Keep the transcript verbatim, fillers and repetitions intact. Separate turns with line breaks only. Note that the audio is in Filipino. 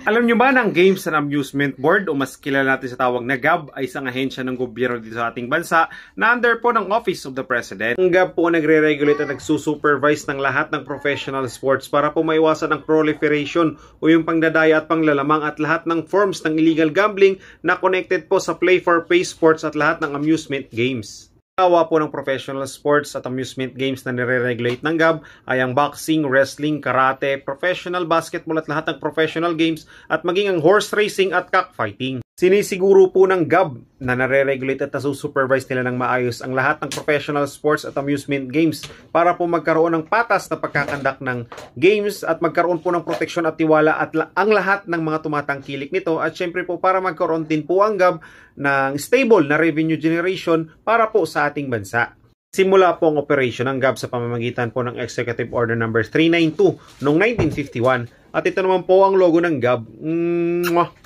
Alam nyo ba na ang Games and Amusement Board o mas kilala natin sa tawag na G A B ay isang ahensya ng gobyerno dito sa ating bansa na under po ng Office of the President. Ang G A B po nagre-regulate at nagsusupervise ng lahat ng professional sports para po maiwasan ang proliferation o yung pangdadaya at panglalamang at lahat ng forms ng illegal gambling na connected po sa play for pay sports at lahat ng amusement games. Tawa po ng professional sports at amusement games na nire-regulate ng G A B ay ang boxing, wrestling, karate, professional basketball at lahat ng professional games at maging ang horse racing at cockfighting. Sinisiguro po ng G A B na nare-regulate at nasusupervise nila ng maayos ang lahat ng professional sports at amusement games para po magkaroon ng patas na pagkakandak ng games at magkaroon po ng proteksyon at tiwala at la ang lahat ng mga tumatangkilik nito at syempre po para magkaroon din po ang G A B ng stable na revenue generation para po sa ating bansa. Simula po ang operation ng G A B sa pamamagitan po ng Executive Order number three ninety-two noong nineteen fifty-one at ito naman po ang logo ng G A B. Mwah!